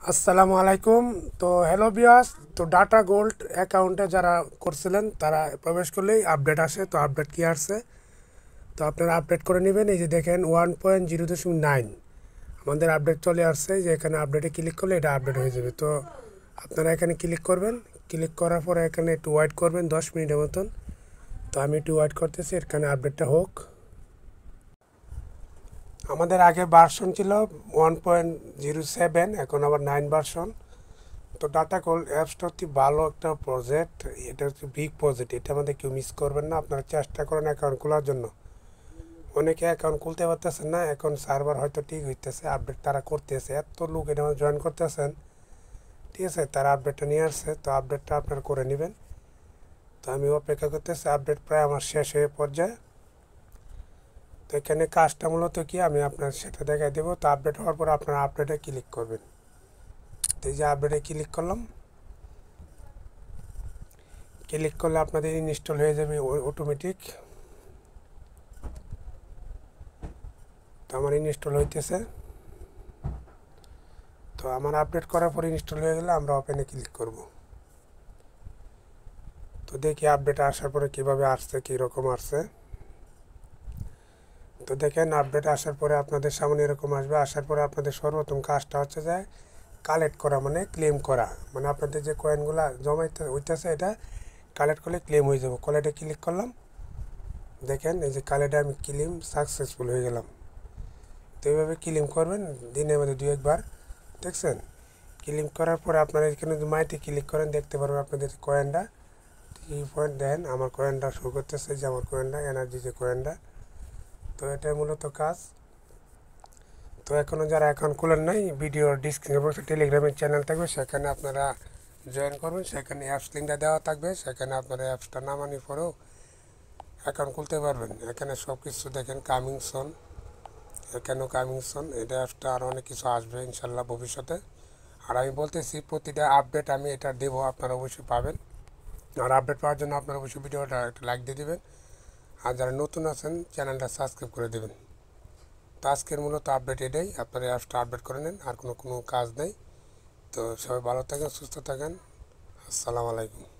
আসসালামু আলাইকুম। তো হ্যালো বিয়াস, তো ডাটা গোল্ড অ্যাকাউন্টে যারা করছিলেন তারা প্রবেশ করলেই আপডেট আসে। তো আপডেট কি আসছে, তো আপনারা আপডেট করে নেবেন। এই যে দেখেন 1.0.9 আমাদের আপডেট চলে আসছে, যে এখানে আপডেটে ক্লিক করলে এটা আপডেট হয়ে যাবে। তো আপনারা এখানে ক্লিক করবেন, ক্লিক করার পরে এখানে একটু ওয়েট করবেন 10 মিনিটের মতন। তো আমি একটু ওয়েট করতেছি এখানে আপডেটটা হোক। আমাদের আগে ভার্সন ছিল 1.07, এখন আবার 9 ভার্সন। তো ডাটা গোল্ড অ্যাপসটা হচ্ছে ভালো একটা প্রজেক্ট, এটা হচ্ছে বিগ প্রজেক্ট, এটা আমাদের কেউ মিস করবেন না। আপনারা চেষ্টা করেন অ্যাকাউন্ট খোলার জন্য। অনেকে অ্যাকাউন্ট খুলতে পারতেছেন না, এখন সার্ভার হয়তো ঠিক হইতেছে, আপডেট তারা করতেছে, এত লোক এটা জয়েন করতেছেন, ঠিক আছে, তারা আপডেটটা নিয়ে আসছে। তো আপডেটটা আপনারা করে নেবেন। তো আমি অপেক্ষা করতেছি, আপডেট প্রায় আমার শেষ হয়ে পর্যায়ে। তো এখানে কাজটা মূলত কি আমি আপনার সেটা দেখাই দেবো। তো আপডেট হওয়ার পর আপনারা আপডেটে ক্লিক করবেন। তো এই যে আপডেটে ক্লিক করলাম, ক্লিক করলে আপনাদের ইনস্টল হয়ে যাবে অটোমেটিক। তো আমার ইনস্টল হইতেছে। তো আমার আপডেট করার পর ইনস্টল হয়ে গেলে আমরা ওপেনে ক্লিক করব। তো দেখি আপডেট আসার পরে কিভাবে আসছে, কীরকম আসছে। তো দেখেন আপডেট আসার পরে আপনাদের সামনে এরকম আসবে। আসার পরে আপনাদের সর্বপ্রথম কাজটা হচ্ছে যে কালেক্ট করা, মানে ক্লেম করা, মানে আপনাদের যে কয়েনগুলো জমাইতে হইতেছে এটা কালেক্ট করলে ক্লেম হয়ে যাবে। কলেটে ক্লিক করলাম, দেখেন এই যে কালেটে আমি ক্লেম সাকসেসফুল হয়ে গেলাম। তো এইভাবে ক্লেম করবেন দিনের মধ্যে 2-1 বার, দেখছেন। ক্লেম করার পরে আপনারা এখানে যদি মাইতে ক্লিক করেন দেখতে পারবেন আপনাদের কয়েনটা 3 পয়েন্ট দেন। আমার কয়েনটা শো করতেছে, যে আমার কয়েনটা এনার্জি যে কয়েনটা। তো এটাই মূলত কাজ। তো এখনও যারা অ্যাকাউন্ট খোলেন নাই, ভিডিওর ডিসক্রিপশন বক্সে টেলিগ্রামের চ্যানেল থাকবে, সেখানে আপনারা জয়েন করবেন। সেখানে অ্যাপস লিঙ্কটা দেওয়া থাকবে, সেখানে আপনারা অ্যাপসটা নামানোর পরেও অ্যাকাউন্ট খুলতে পারবেন। এখানে সব কিছু দেখেন কামিং সন, এখানেও কামিং সন, এটা অ্যাপসটা আরও অনেক কিছু আসবে ইনশাল্লাহ ভবিষ্যতে। আর আমি বলতেছি প্রতিটা আপডেট আমি এটা দেবো, আপনারা অবশ্যই পাবেন। আর আপডেট পাওয়ার জন্য আপনারা অবশ্যই ভিডিওটা একটা লাইক দিয়ে দেবেন। আর যারা নতুন আছেন চ্যানেলটা সাবস্ক্রাইব করে দেবেন। তো আজকের মূলত আপডেট এটাই, আপনারা অ্যাপসটা আপডেট করে নেন, আর কোনো কাজ নেই। তো সবাই ভালো থাকেন, সুস্থ থাকেন। আসসালামু আলাইকুম।